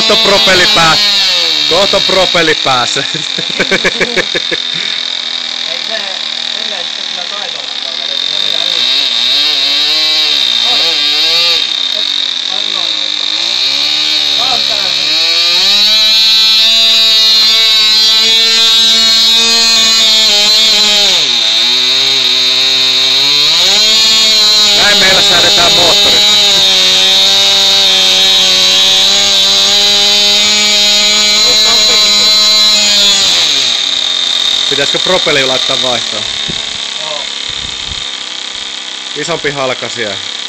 Kohta propelli päässä. Kohta propelli päässä. Ei se yleisesti kyllä taitolla propelli, kun se pitää näin meillä säädetään moottorit. Pitäisikö propelli laittaa vaihtoon? Joo. Isompi halkaisija.